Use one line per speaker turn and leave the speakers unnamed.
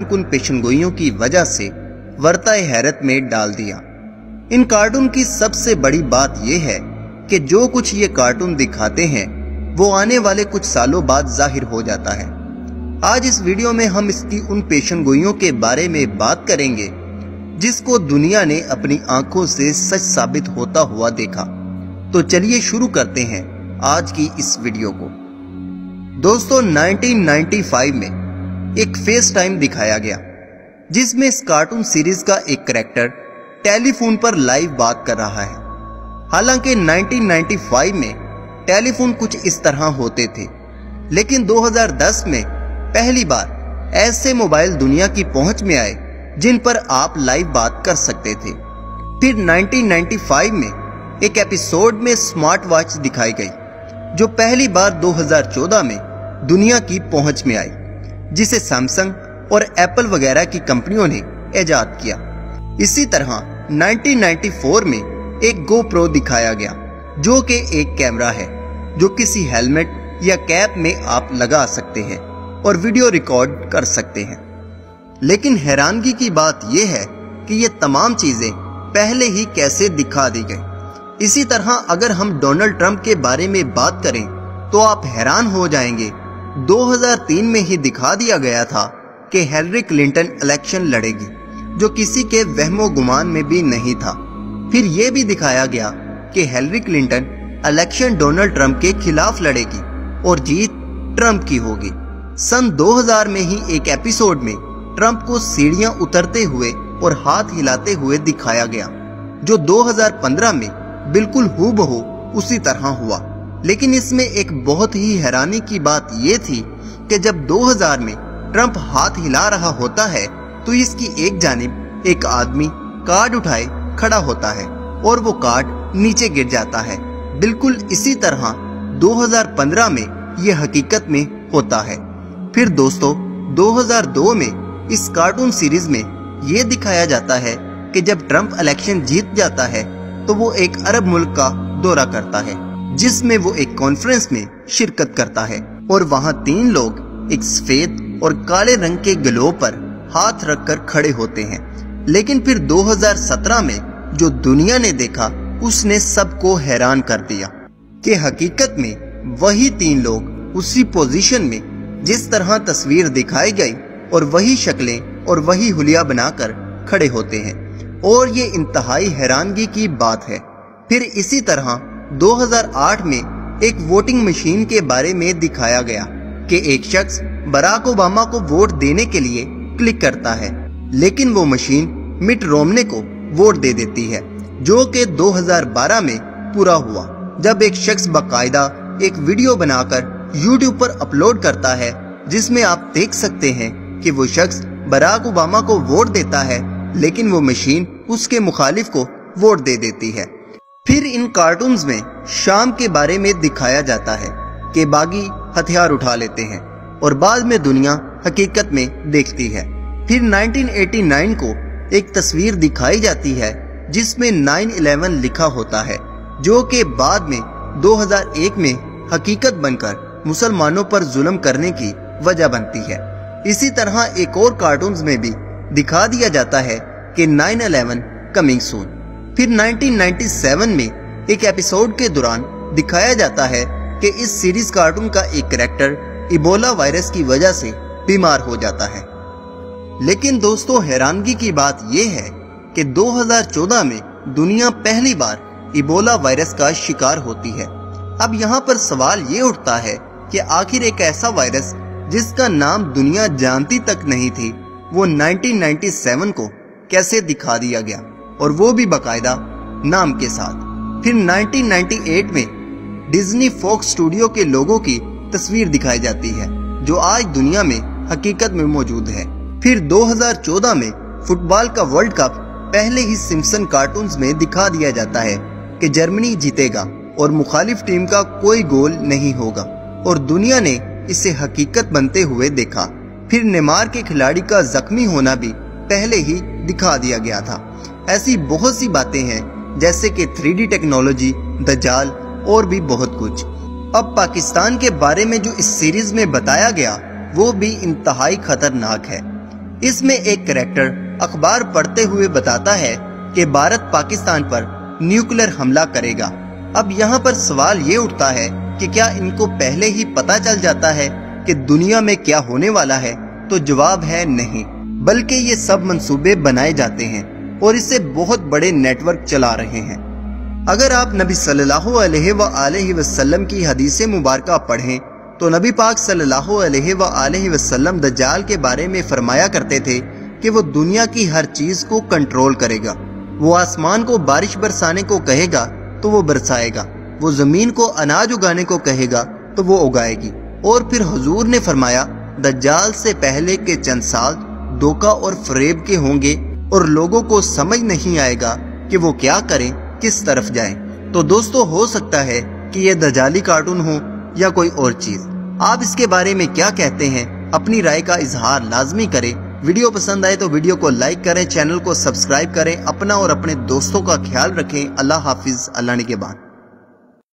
कुन पेशनगोइयों की वजह से वर्ताए हैरत में डाल दिया। इन कार्टून की सबसे बड़ी बात यह है कि जो कुछ ये कार्टून दिखाते हैं वो आने वाले कुछ सालों बाद जाहिर हो जाता है। आज इस वीडियो में हम इसकी उन पेशनगोइयों के बारे में बात करेंगे जिसको दुनिया ने अपनी आंखों से सच साबित होता हुआ देखा। तो चलिए शुरू करते हैं आज की इस वीडियो को। दोस्तों 1995 में एक फेस टाइम दिखाया गया जिसमें इस कार्टून सीरीज का एक कैरेक्टर टेलीफोन पर लाइव बात कर रहा है। हालांकि 1995 में टेलीफोन कुछ इस तरह होते थे, लेकिन 2010 में पहली बार ऐसे मोबाइल दुनिया की पहुंच में आए जिन पर आप लाइव बात कर सकते थे। फिर 1995 में एक एपिसोड में स्मार्ट वॉच दिखाई गई जो पहली बार 2014 में दुनिया की पहुंच में आई, जिसे सैमसंग और एप्पल वगैरह की कंपनियों ने इजाद किया। इसी तरह 1994 में एक GoPro दिखाया गया जो कि एक कैमरा है जो किसी हेलमेट या कैप में आप लगा सकते हैं और वीडियो रिकॉर्ड कर सकते हैं। लेकिन हैरानगी की बात यह है कि ये तमाम चीजें पहले ही कैसे दिखा दी गई। इसी तरह अगर हम डोनाल्ड ट्रंप के बारे में बात करें तो आप हैरान हो जाएंगे। 2003 में ही दिखा दिया गया था कि हिलरी क्लिंटन इलेक्शन लड़ेगी, जो किसी के वहमो गुमान में भी नहीं था। फिर यह भी दिखाया गया कि Hillary Clinton election Donald Trump के खिलाफ लड़ेगी और जीत ट्रंप की होगी। सन 2000 में ही एक एपिसोड में ट्रंप को सीढ़ियां उतरते हुए और हाथ हिलाते हुए दिखाया गया, जो 2015 में बिल्कुल हूबहू उसी तरह हुआ। लेकिन इसमें एक बहुत ही हैरानी की बात यह थी कि जब 2000 में ट्रंप हाथ हिला रहा होता है तो इसकी एक जानिब एक आदमी कार्ड उठाए खड़ा होता है और वो कार्ड नीचे गिर जाता है। बिल्कुल इसी तरह 2015 में यह हकीकत में होता है। फिर दोस्तों 2002 में इस कार्टून सीरीज में यह दिखाया जाता है कि जब ट्रंप इलेक्शन जीत जाता है तो वो एक अरब मुल्क का दौरा करता है, जिसमें वो एक कॉन्फ्रेंस में शिरकत करता है और वहां 3 लोग एक सफेद और काले रंग के ग्लोब पर हाथ रखकर खड़े होते हैं। लेकिन फिर 2017 में जो दुनिया ने देखा उसने सबको हैरान कर दिया कि हकीकत में वही 3 लोग उसी पोजीशन में जिस तरह तस्वीर दिखाई गई और वही शक्लें और वही हुलिया बनाकर खड़े होते हैं, और ये इंतहाई हैरानगी की बात है। फिर इसी तरह 2008 में एक वोटिंग मशीन के बारे में दिखाया गया कि एक शख्स बराक ओबामा को वोट देने के लिए क्लिक करता है, लेकिन वो मशीन मिट रोमने को वोट दे देती है, जो कि 2012 में पूरा हुआ जब एक शख्स बाकायदा एक वीडियो बनाकर YouTube पर अपलोड करता है जिसमें आप देख सकते हैं कि वो शख्स बराक ओबामा को वोट देता है, लेकिन वो मशीन उसके मुखालिफ को वोट दे देती है। फिर इन कार्टून्स में शाम के बारे में दिखाया जाता है कि बागी हथियार उठा लेते हैं और बाद में दुनिया हकीकत में देखती है। फिर 1989 को एक तस्वीर दिखाई जाती है जिसमें 9/11 लिखा होता है, जो कि बाद में 2001 में हकीकत बनकर मुसलमानों पर जुल्म करने की वजह बनती है। इसी तरह एक और कार्टून्स में भी दिखा दिया जाता है कि 9/11 कमिंग सून। फिर 1997 में एक एपिसोड के दौरान दिखाया जाता है कि इस सीरीज कार्टून का एक कैरेक्टर इबोला वायरस की वजह से बीमार हो जाता है। लेकिन दोस्तों हैरानगी की बात यह है कि 2014 में दुनिया पहली बार इबोला वायरस का शिकार होती है। अब यहाँ पर सवाल ये उठता है कि आखिर एक ऐसा वायरस जिसका नाम दुनिया जानती तक नहीं थी, वो 1997 को कैसे दिखा दिया गया, और वो भी बाकायदा नाम के साथ। फिर 1998 में डिज्नी फॉक्स स्टूडियो के लोगों की तस्वीर दिखाई जाती है जो आज दुनिया में हकीकत में मौजूद है। फिर 2014 में फुटबॉल का वर्ल्ड कप पहले ही सिम्पसन कार्टून्स में दिखा दिया जाता है कि जर्मनी जीतेगा और मुखालिफ टीम का कोई गोल नहीं होगा, और दुनिया ने इसे हकीकत बनते हुए देखा। फिर नेमार के खिलाड़ी का जख्मी होना भी पहले ही दिखा दिया गया था। ऐसी बहुत सी बातें हैं जैसे कि 3D टेक्नोलॉजी, दज्जाल और भी बहुत कुछ। अब पाकिस्तान के बारे में जो इस सीरीज में बताया गया वो भी इंतहाई खतरनाक है। इसमें एक कैरेक्टर अखबार पढ़ते हुए बताता है कि भारत पाकिस्तान पर न्यूक्लियर हमला करेगा। अब यहाँ पर सवाल ये उठता है कि क्या इनको पहले ही पता चल जाता है कि दुनिया में क्या होने वाला है? तो जवाब है नहीं, बल्कि ये सब मंसूबे बनाए जाते हैं और इससे बहुत बड़े नेटवर्क चला रहे हैं। अगर आप नबी सल्लल्लाहु अलैहि वसल्लम की हदीसें मुबारका पढ़ें तो नबी पाक सल्लल्लाहु अलैहि वसल्लम दज्जाल के बारे में फरमाया करते थे कि वो दुनिया की हर चीज को कंट्रोल करेगा। वो आसमान को बारिश बरसाने को कहेगा तो वो बरसाएगा, वो जमीन को अनाज उगाने को कहेगा तो वो उगाएगी। और फिर हुजूर ने फरमाया दज्जाल से पहले के चंद साल धोखा और फरेब के होंगे और लोगों को समझ नहीं आएगा कि वो क्या करें, किस तरफ जाएं। तो दोस्तों, हो सकता है कि ये दज्जाली कार्टून हो या कोई और चीज। आप इसके बारे में क्या कहते हैं? अपनी राय का इजहार लाजमी करें। वीडियो पसंद आए तो वीडियो को लाइक करें, चैनल को सब्सक्राइब करें, अपना और अपने दोस्तों का ख्याल रखें। अल्लाह हाफिज, अल्लाह निगहबान।